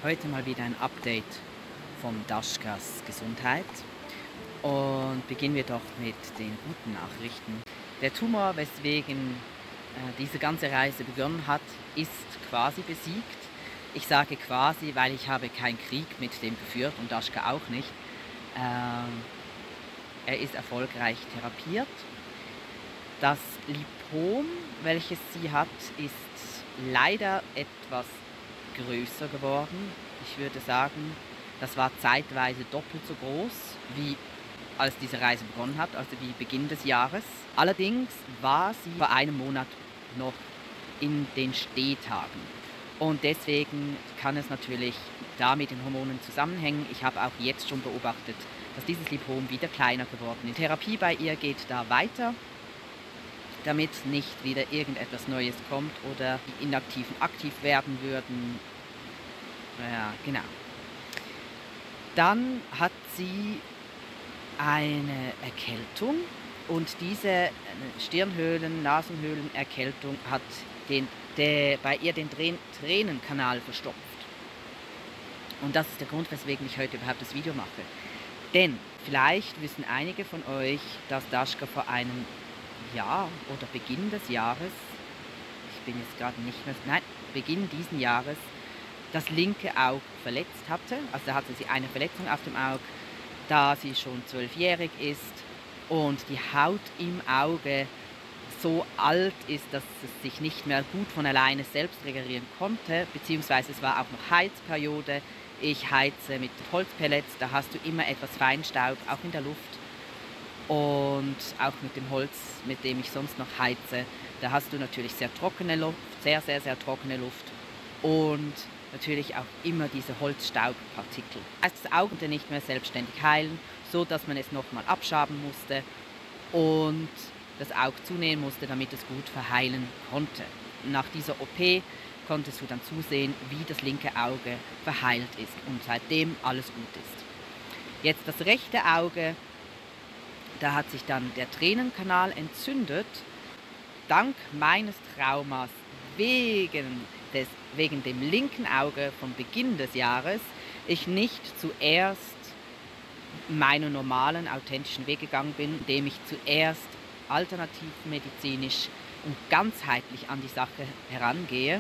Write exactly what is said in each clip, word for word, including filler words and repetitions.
Heute mal wieder ein Update von Daschkas Gesundheit. Und beginnen wir doch mit den guten Nachrichten. Der Tumor, weswegen äh, diese ganze Reise begonnen hat, ist quasi besiegt. Ich sage quasi, weil ich habe keinen Krieg mit dem geführt und Daschka auch nicht. Ähm, er ist erfolgreich therapiert. Das Lipom, welches sie hat, ist leider etwas größer geworden. Ich würde sagen, das war zeitweise doppelt so groß, wie als diese Reise begonnen hat, also wie Beginn des Jahres. Allerdings war sie vor einem Monat noch in den Stehtagen. Und deswegen kann es natürlich da mit den Hormonen zusammenhängen. Ich habe auch jetzt schon beobachtet, dass dieses Lipom wieder kleiner geworden ist. Die Therapie bei ihr geht da weiter, damit nicht wieder irgendetwas Neues kommt oder die Inaktiven aktiv werden würden. Ja, genau. Dann hat sie eine Erkältung und diese Stirnhöhlen-, Nasenhöhlenerkältung hat den, der, bei ihr den Tränenkanal verstopft. Und das ist der Grund, weswegen ich heute überhaupt das Video mache. Denn vielleicht wissen einige von euch, dass Daschka vor einem Jahr oder Beginn des Jahres, ich bin jetzt gerade nicht mehr, nein, Beginn diesen Jahres, das linke Auge verletzt hatte. Also da hatte sie eine Verletzung auf dem Auge, da sie schon zwölfjährig ist und die Haut im Auge so alt ist, dass es sich nicht mehr gut von alleine selbst regenerieren konnte, beziehungsweise es war auch noch Heizperiode. Ich heize mit Holzpellets, da hast du immer etwas Feinstaub, auch in der Luft. Und auch mit dem Holz, mit dem ich sonst noch heize, da hast du natürlich sehr trockene Luft, sehr, sehr, sehr trockene Luft und natürlich auch immer diese Holzstaubpartikel. Also das Auge konnte nicht mehr selbstständig heilen, so dass man es nochmal abschaben musste und das Auge zunähen musste, damit es gut verheilen konnte. Nach dieser O P konntest du dann zusehen, wie das linke Auge verheilt ist und seitdem alles gut ist. Jetzt das rechte Auge. Da hat sich dann der Tränenkanal entzündet, dank meines Traumas wegen, des, wegen dem linken Auge vom Beginn des Jahres, ich nicht zuerst meinen normalen, authentischen Weg gegangen bin, indem ich zuerst alternativmedizinisch und ganzheitlich an die Sache herangehe,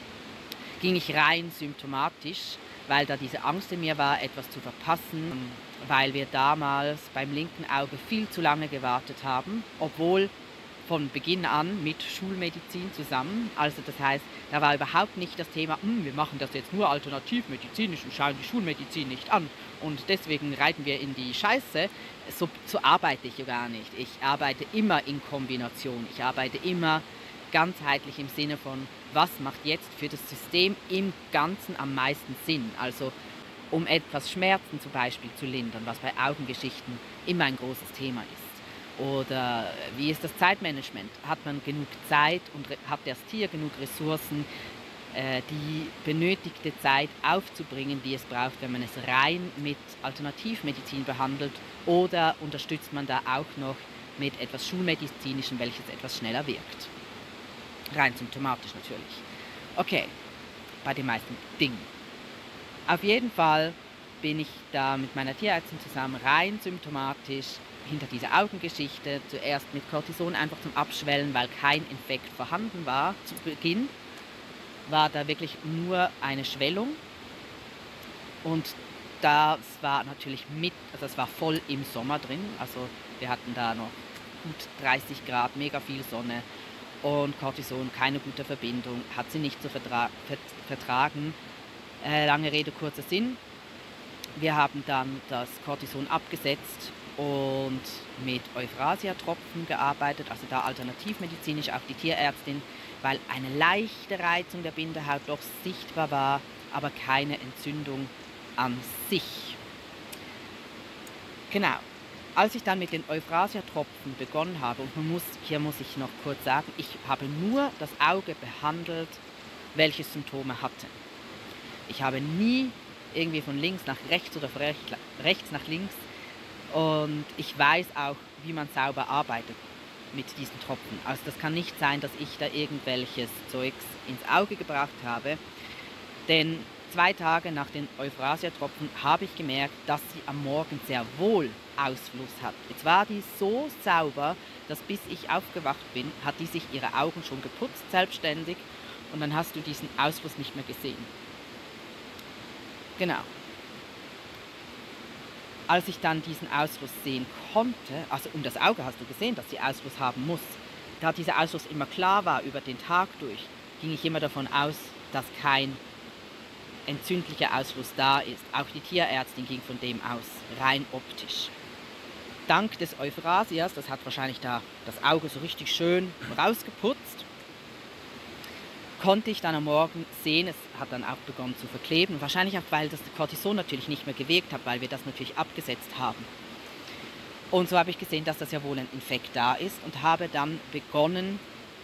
ging ich rein symptomatisch, weil da diese Angst in mir war, etwas zu verpassen, weil wir damals beim linken Auge viel zu lange gewartet haben, obwohl von Beginn an mit Schulmedizin zusammen. Also das heißt, da war überhaupt nicht das Thema, wir machen das jetzt nur alternativmedizinisch und schauen die Schulmedizin nicht an und deswegen reiten wir in die Scheiße. So, so arbeite ich ja gar nicht. Ich arbeite immer in Kombination. Ich arbeite immer ganzheitlich im Sinne von, was macht jetzt für das System im Ganzen am meisten Sinn? Also um etwas Schmerzen zum Beispiel zu lindern, was bei Augengeschichten immer ein großes Thema ist. Oder wie ist das Zeitmanagement? Hat man genug Zeit und hat das Tier genug Ressourcen, äh, die benötigte Zeit aufzubringen, die es braucht, wenn man es rein mit Alternativmedizin behandelt? Oder unterstützt man da auch noch mit etwas Schulmedizinischem, welches etwas schneller wirkt? Rein symptomatisch natürlich. Okay, bei den meisten Dingen. Auf jeden Fall bin ich da mit meiner Tierärztin zusammen rein symptomatisch hinter dieser Augengeschichte. Zuerst mit Cortison einfach zum Abschwellen, weil kein Infekt vorhanden war. Zu Beginn war da wirklich nur eine Schwellung und das war natürlich mit, also es war voll im Sommer drin. Also wir hatten da noch gut dreißig Grad, mega viel Sonne. Und Cortison, keine gute Verbindung, hat sie nicht zu vertra vertragen. Äh, lange Rede, kurzer Sinn. Wir haben dann das Cortison abgesetzt und mit Euphrasia-Tropfen gearbeitet, also da alternativmedizinisch auch die Tierärztin, weil eine leichte Reizung der Bindehaut doch sichtbar war, aber keine Entzündung an sich. Genau. Als ich dann mit den Euphrasia-Tropfen begonnen habe, und man muss, hier muss ich noch kurz sagen, ich habe nur das Auge behandelt, welche Symptome hatte. Ich habe nie irgendwie von links nach rechts oder von rechts nach links und ich weiß auch, wie man sauber arbeitet mit diesen Tropfen. Also das kann nicht sein, dass ich da irgendwelches Zeugs ins Auge gebracht habe, denn zwei Tage nach den Euphrasia-Tropfen habe ich gemerkt, dass sie am Morgen sehr wohl Ausfluss hat. Jetzt war die so sauber, dass bis ich aufgewacht bin, hat die sich ihre Augen schon geputzt, selbstständig, und dann hast du diesen Ausfluss nicht mehr gesehen. Genau. Als ich dann diesen Ausfluss sehen konnte, also um das Auge hast du gesehen, dass sie Ausfluss haben muss, da dieser Ausfluss immer klar war über den Tag durch, ging ich immer davon aus, dass kein entzündlicher Ausfluss da ist. Auch die Tierärztin ging von dem aus, rein optisch. Dank des Euphrasias, das hat wahrscheinlich da das Auge so richtig schön rausgeputzt, konnte ich dann am Morgen sehen, es hat dann auch begonnen zu verkleben. Wahrscheinlich auch, weil das Cortison natürlich nicht mehr gewirkt hat, weil wir das natürlich abgesetzt haben. Und so habe ich gesehen, dass das ja wohl ein Infekt da ist und habe dann begonnen,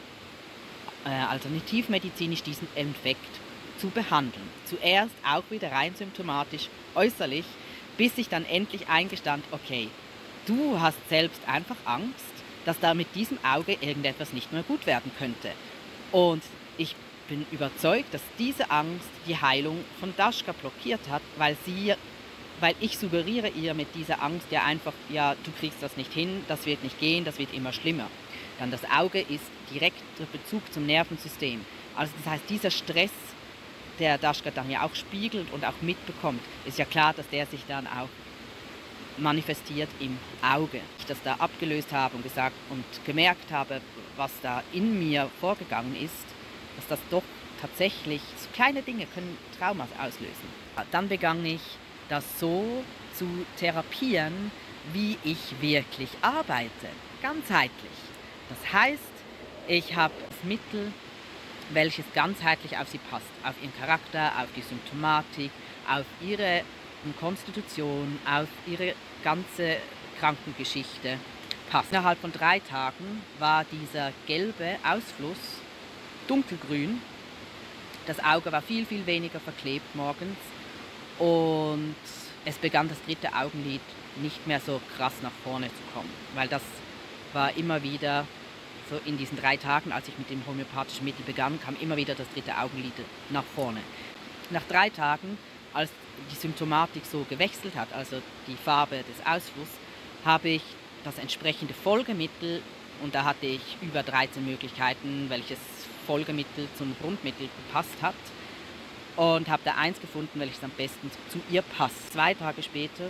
äh, alternativmedizinisch diesen Infekt zu behandeln. Zuerst auch wieder rein symptomatisch, äußerlich, bis ich dann endlich eingestand, okay, du hast selbst einfach Angst, dass da mit diesem Auge irgendetwas nicht mehr gut werden könnte. Und ich bin überzeugt, dass diese Angst die Heilung von Daschka blockiert hat, weil sie, weil ich suggeriere ihr mit dieser Angst ja einfach, ja, du kriegst das nicht hin, das wird nicht gehen, das wird immer schlimmer. Dann das Auge ist direkter Bezug zum Nervensystem. Also das heißt, dieser Stress, der Daschka dann ja auch spiegelt und auch mitbekommt, ist ja klar, dass der sich dann auch manifestiert im Auge. Ich das da abgelöst habe und gesagt und gemerkt habe, was da in mir vorgegangen ist, dass das doch tatsächlich, so kleine Dinge können Traumas auslösen. Dann begann ich das so zu therapieren, wie ich wirklich arbeite, ganzheitlich. Das heißt, ich habe das Mittel, welches ganzheitlich auf sie passt, auf ihren Charakter, auf die Symptomatik, auf ihre Konstitution, auf ihre ganze Krankengeschichte passt. Innerhalb von drei Tagen war dieser gelbe Ausfluss dunkelgrün. Das Auge war viel, viel weniger verklebt morgens und es begann das dritte Augenlid nicht mehr so krass nach vorne zu kommen, weil das war immer wieder so in diesen drei Tagen, als ich mit dem homöopathischen Mittel begann, kam immer wieder das dritte Augenlid nach vorne. Nach drei Tagen, als die Symptomatik so gewechselt hat, also die Farbe des Ausflusses, habe ich das entsprechende Folgemittel, und da hatte ich über dreizehn Möglichkeiten, welches Folgemittel zum Grundmittel gepasst hat, und habe da eins gefunden, welches am besten zu ihr passt. Zwei Tage später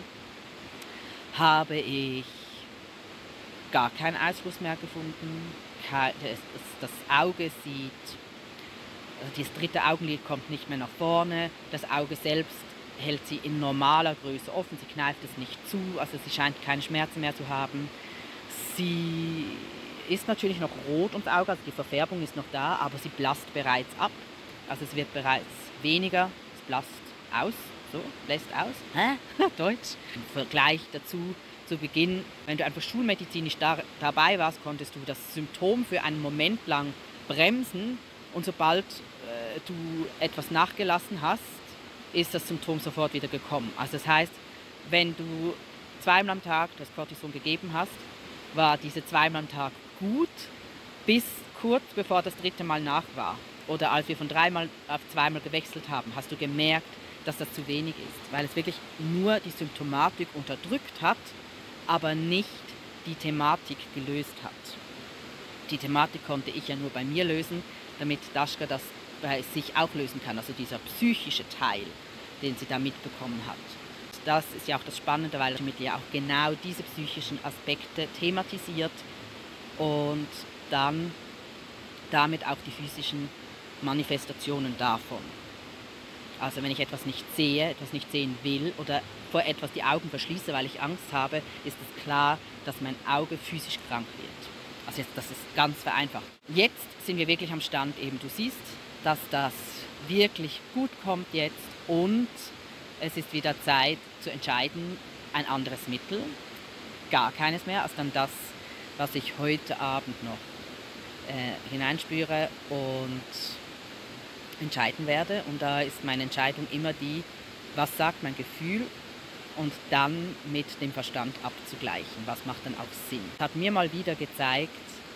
habe ich gar keinen Ausfluss mehr gefunden. Das Auge sieht, das dritte Augenlid kommt nicht mehr nach vorne, das Auge selbst hält sie in normaler Größe offen, sie kneift es nicht zu, also sie scheint keine Schmerzen mehr zu haben. Sie ist natürlich noch rot ums Auge, also die Verfärbung ist noch da, aber sie blasst bereits ab, also es wird bereits weniger, es blasst aus, so, lässt aus, hä? Deutsch. Im Vergleich dazu, zu Beginn, wenn du einfach schulmedizinisch da, dabei warst, konntest du das Symptom für einen Moment lang bremsen, und sobald äh, du etwas nachgelassen hast, ist das Symptom sofort wieder gekommen. Also das heißt, wenn du zweimal am Tag das Cortison gegeben hast, war diese zweimal am Tag gut, bis kurz bevor das dritte Mal nach war. Oder als wir von dreimal auf zweimal gewechselt haben, hast du gemerkt, dass das zu wenig ist, weil es wirklich nur die Symptomatik unterdrückt hat, aber nicht die Thematik gelöst hat. Die Thematik konnte ich ja nur bei mir lösen, damit Daschka das bei sich auch lösen kann, also dieser psychische Teil, den sie da mitbekommen hat. Das ist ja auch das Spannende, weil er mit ihr auch genau diese psychischen Aspekte thematisiert und dann damit auch die physischen Manifestationen davon. Also wenn ich etwas nicht sehe, etwas nicht sehen will oder vor etwas die Augen verschließe, weil ich Angst habe, ist es klar, dass mein Auge physisch krank wird. Also jetzt, das ist ganz vereinfacht. Jetzt sind wir wirklich am Stand, eben du siehst, dass das wirklich gut kommt jetzt, und es ist wieder Zeit zu entscheiden, ein anderes Mittel, gar keines mehr, als dann das, was ich heute Abend noch äh, hineinspüre und entscheiden werde. Und da ist meine Entscheidung immer die, was sagt mein Gefühl, und dann mit dem Verstand abzugleichen, was macht dann auch Sinn. Das hat mir mal wieder gezeigt,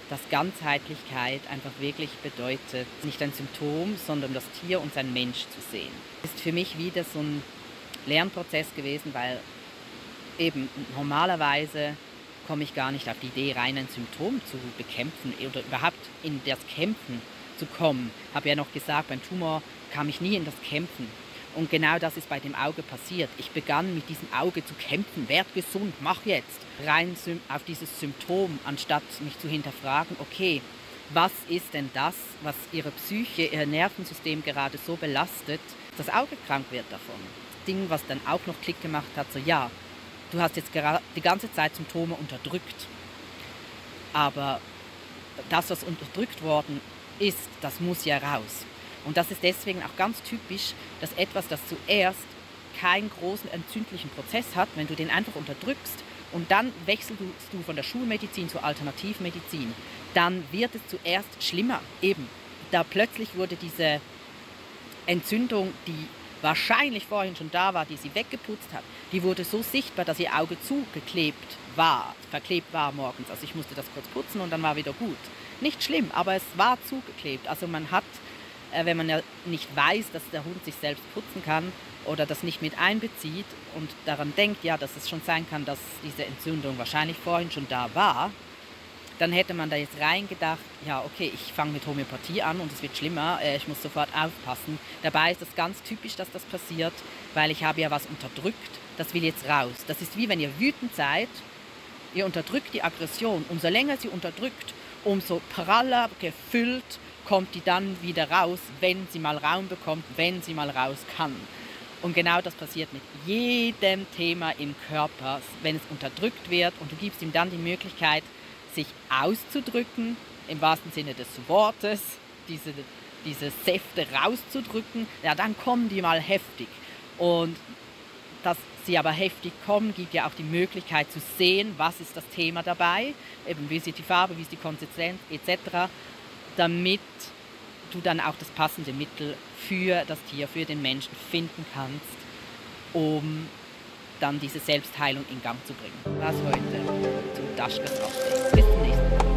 dass Ganzheitlichkeit einfach wirklich bedeutet, nicht ein Symptom, sondern das Tier und sein Mensch zu sehen. Das ist für mich wieder so ein Lernprozess gewesen, weil eben normalerweise komme ich gar nicht auf die Idee, rein ein Symptom zu bekämpfen oder überhaupt in das Kämpfen zu kommen. Ich habe ja noch gesagt, beim Tumor kam ich nie in das Kämpfen. Und genau das ist bei dem Auge passiert. Ich begann mit diesem Auge zu kämpfen, werd gesund, mach jetzt. Rein auf dieses Symptom, anstatt mich zu hinterfragen, okay, was ist denn das, was ihre Psyche, ihr Nervensystem gerade so belastet, dass das Auge krank wird davon. Das Ding, was dann auch noch Klick gemacht hat, so ja, du hast jetzt gerade die ganze Zeit Symptome unterdrückt, aber das, was unterdrückt worden ist, das muss ja raus. Und das ist deswegen auch ganz typisch, dass etwas, das zuerst keinen großen entzündlichen Prozess hat, wenn du den einfach unterdrückst und dann wechselst du von der Schulmedizin zur Alternativmedizin, dann wird es zuerst schlimmer. Eben, da plötzlich wurde diese Entzündung, die wahrscheinlich vorhin schon da war, die sie weggeputzt hat, die wurde so sichtbar, dass ihr Auge zugeklebt war, verklebt war morgens. Also ich musste das kurz putzen und dann war wieder gut. Nicht schlimm, aber es war zugeklebt. Also man hat, wenn man ja nicht weiß, dass der Hund sich selbst putzen kann oder das nicht mit einbezieht und daran denkt, ja, dass es schon sein kann, dass diese Entzündung wahrscheinlich vorhin schon da war, dann hätte man da jetzt reingedacht, ja, okay, ich fange mit Homöopathie an und es wird schlimmer, ich muss sofort aufpassen. Dabei ist es ganz typisch, dass das passiert, weil ich habe ja was unterdrückt, das will jetzt raus. Das ist wie wenn ihr wütend seid, ihr unterdrückt die Aggression. Umso länger sie unterdrückt, umso praller gefüllt kommt die dann wieder raus, wenn sie mal Raum bekommt, wenn sie mal raus kann. Und genau das passiert mit jedem Thema im Körper, wenn es unterdrückt wird und du gibst ihm dann die Möglichkeit, sich auszudrücken, im wahrsten Sinne des Wortes, diese, diese Säfte rauszudrücken, ja, dann kommen die mal heftig. Und dass sie aber heftig kommen, gibt ja auch die Möglichkeit zu sehen, was ist das Thema dabei, eben wie ist die Farbe, wie ist die Konsistenz et cetera, damit du dann auch das passende Mittel für das Tier, für den Menschen finden kannst, um dann diese Selbstheilung in Gang zu bringen. Das heute zum Daschkes Update. Bis zum nächsten Mal.